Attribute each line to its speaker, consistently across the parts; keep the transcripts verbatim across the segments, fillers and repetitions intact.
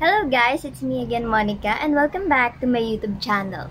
Speaker 1: Hello guys, it's me again, Monica, and welcome back to my YouTube channel.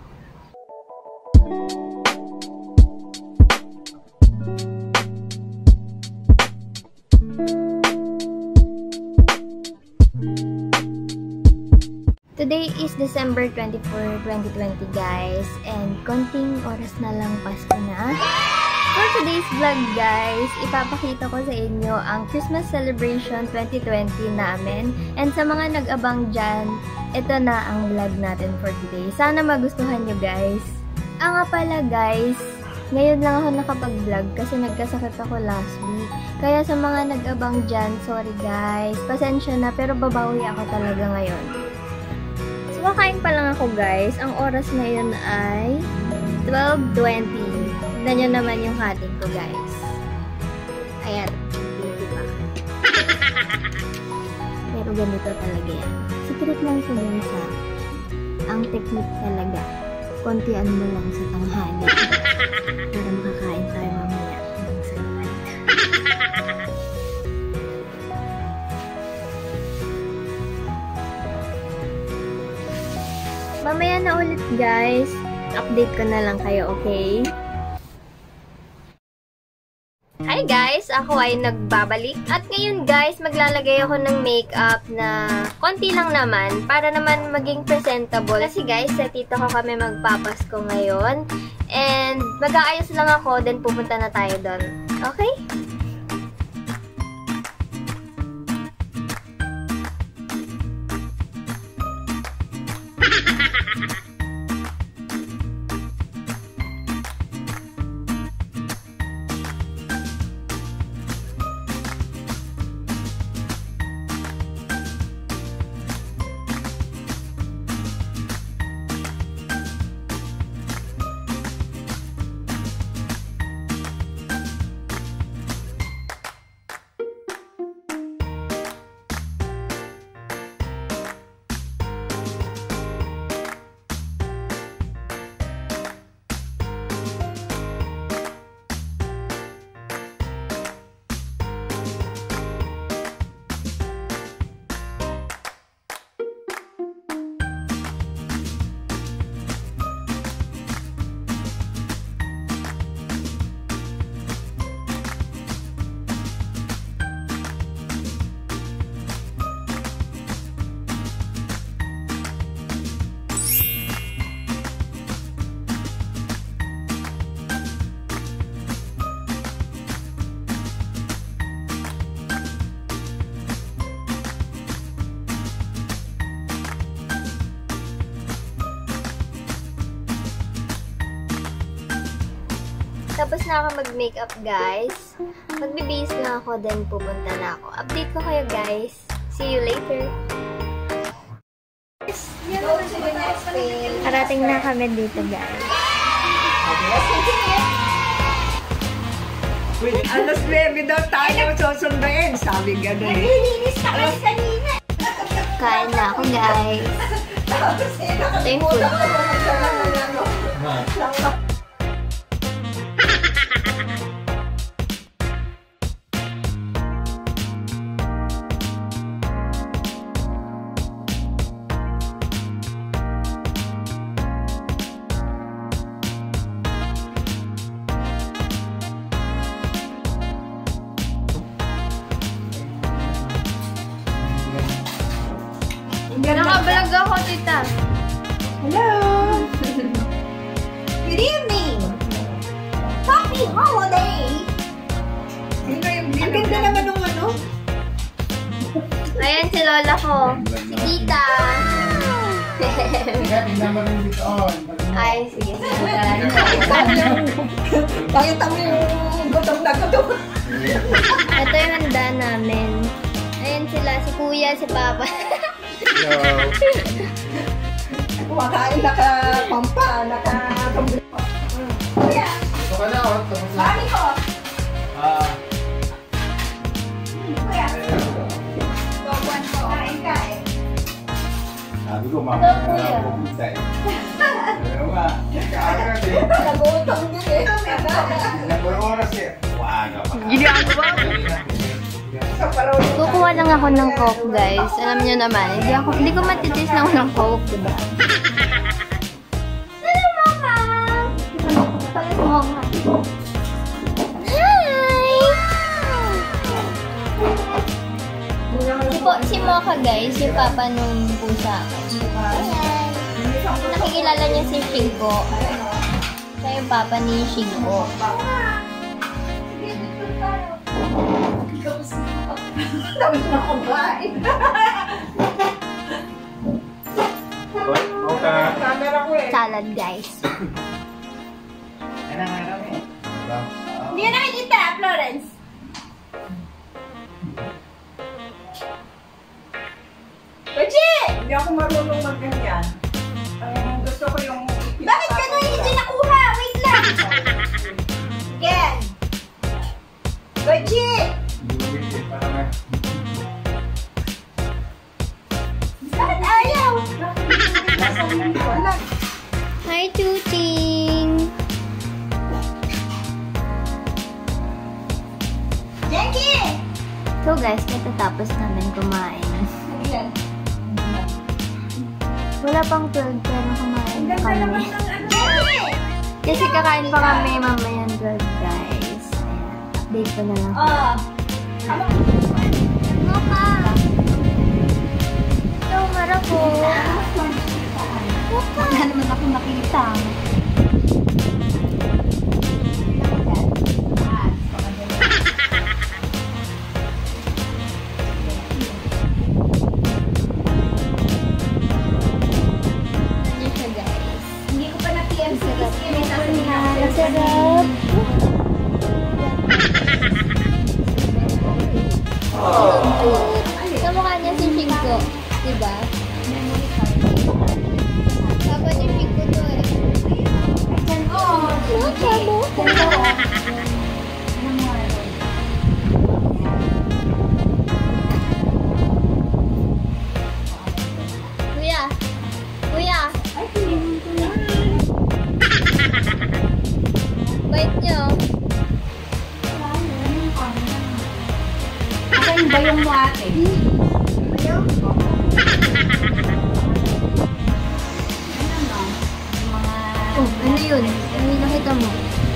Speaker 1: Today is December twenty-fourth, twenty twenty guys, and konting oras na lang Pasko na. For today's vlog guys, ipapakita ko sa inyo ang Christmas celebration twenty twenty namin. And sa mga nag-abang dyan, ito na ang vlog natin for today. Sana magustuhan nyo guys. Ah nga pala guys, ngayon lang ako nakapag-vlog kasi nagkasakit ako last week. Kaya sa mga nag-abang dyan, sorry guys, pasensya na pero babawi ako talaga ngayon. So kakain pa lang ako guys, ang oras ngayon ay twelve twenty. Tignan nyo naman yung hating ko, guys. Ayan. Baby pa. Pero ganito talaga yan. Secret lang ito, guys, ha. Ang technique talaga, kontian mo lang sa tanghali. Para makakain tayo mamaya ng salad. Mamaya na ulit, guys. Update ko na lang kayo, okay? Hi guys! Ako ay nagbabalik. At ngayon guys, maglalagay ako ng makeup na konti lang naman para naman maging presentable. Kasi guys, sa tito ko kami magpapasko ngayon. And mag-aayos lang ako, then pupunta na tayo doon. Okay? Tapos na ako mag-makeup, guys. Magbibihis lang ako, then pupunta na ako. Update ko kayo, guys. See you later. Parating na kami dito, guys.
Speaker 2: Alas nuwebe daw tayo susunduin. Sabi gano'n eh.
Speaker 3: Naglilinis na kayo kanina.
Speaker 1: Kain na ako, guys. Ito yung food. Nakabalag ako, tita.
Speaker 3: Hello! Good evening! Happy holiday! Ang ganda naman ng ano?
Speaker 1: Ayan si lola ko. Si tita. Ay, sige.
Speaker 3: Pakita mo yung gutom na gutom.
Speaker 1: Ito yung handa namin. Ayan sila, si kuya, si papa.
Speaker 3: Kumakain naka-pampa, naka-pampa. Kuya!
Speaker 4: Ito ka na, oh.
Speaker 3: Mami ko!
Speaker 4: Ah.
Speaker 3: Kuya! Tuwan ko. Kain ka eh.
Speaker 4: Sabi ko, mamaya na lang ako bisa eh. Pero nga, kaya ka din.
Speaker 3: Nagutom din eh.
Speaker 4: Nagpuro oras eh. Waga pa.
Speaker 1: Ginagawa? Kukuha lang ako ng Coke, guys. Alam niyo naman, hindi, ako, hindi ko matitis na ako ng Coke, diba? Hello, Mama! Palit mo nga. Hi! Si, po, si Mocha, guys, yung papa nung pusa. Ayan. Nakikilala niya si Shinko. Siya yung papa ni Shinko.
Speaker 2: Tapos na kumain.
Speaker 4: Okay.
Speaker 2: Camera ko eh.
Speaker 1: Salad, guys.
Speaker 3: Hindi na nakikita, Florence. Bachi!
Speaker 2: Hindi ako marunong mag-ganyan. Ang gusto ko yung...
Speaker 3: Bakit ganun hindi nakuha? Wait lang. Again. Bachi! Bakit ayaw?
Speaker 1: Hi, Tuting!
Speaker 3: Jackie!
Speaker 1: So, guys, katatapos namin kumain. Wala pang twelve, pero kumain na kami.
Speaker 3: Jackie!
Speaker 1: Kasi kakain pa kami mamaya twelve, guys. Ayan, update ko na lang.
Speaker 3: Oh.
Speaker 1: Mocha! Ito, mara ko.
Speaker 3: Wala naman ako makita.
Speaker 1: Ano siya, guys?
Speaker 3: Hindi ko pa na-P M sa
Speaker 1: Ang sarap! Sa mukha niya si Shinko, diba? Papa ni Shinko to eh. No, sabi. Kuya! Kuya! Bait niyo.
Speaker 3: Akin ba yung mo ate?
Speaker 1: Oh, ano yun? Ano yung nakita mo?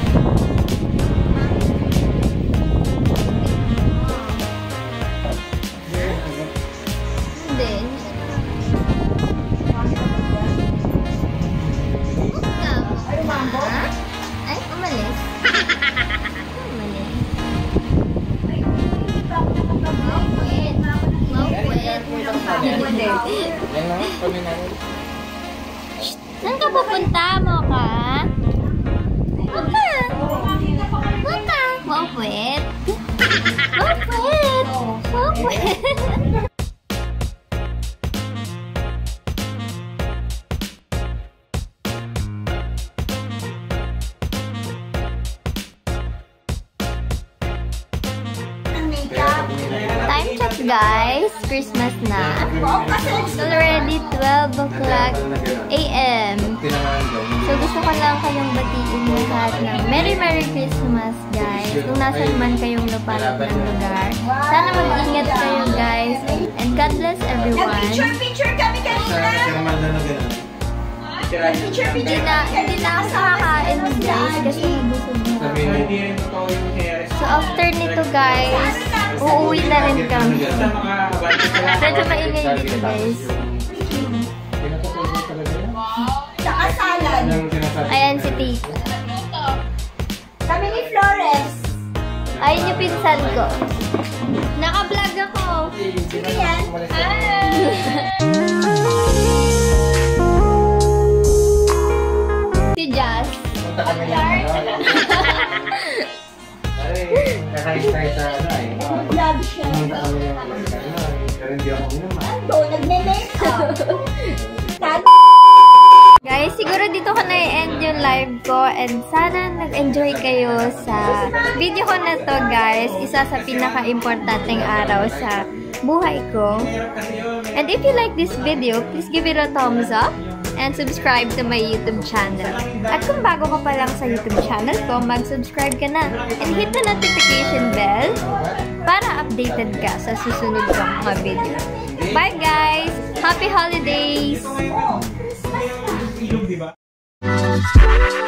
Speaker 1: Hindi. Ha? Ay, umalis. Umalis. Mawkwit. Mawkwit. Saan ka pupunta, Mocha? Mocha! Mocha! Mawkwit. Mawkwit. Mawkwit. Time check, guys. Christmas na. It's already twelve o'clock A M So, gusto ko lang kayong batiin lahat ng Merry Merry Christmas, guys. Kung nasan man kayong lupalat ng lugar. Sana mag-ingat kayo, guys. And God bless everyone.
Speaker 3: Picture-picture kami kanina.
Speaker 1: Hindi na, hindi na ako nakakain, guys. Kasi nabusog na ako. So, after nito, guys, uuwi na rin kami. Medyo maingay dito, guys.
Speaker 3: Saka salad.
Speaker 1: Ayan si Tita.
Speaker 3: Kami ni Flores.
Speaker 1: Ayun yung pinsan ko. Naka-vlog ako.
Speaker 3: Sige yan.
Speaker 1: Si Jazz.
Speaker 4: Kakain sa ano eh.
Speaker 3: Vlog siya.
Speaker 4: Pero hindi ako naman.
Speaker 3: Ando, nagne-makeup.
Speaker 1: Guys, siguro dito ko na-end yung live ko and sana nag-enjoy kayo sa video ko na to, guys. Isa sa pinaka-importanteng araw sa buhay ko. And if you like this video, please give it a thumbs up and subscribe to my YouTube channel. At kung bago ka pa lang sa YouTube channel ko, mag-subscribe ka na and hit the notification bell para updated ka sa susunod kong mga video. Bye guys! Happy holidays!
Speaker 4: Ilog, di ba?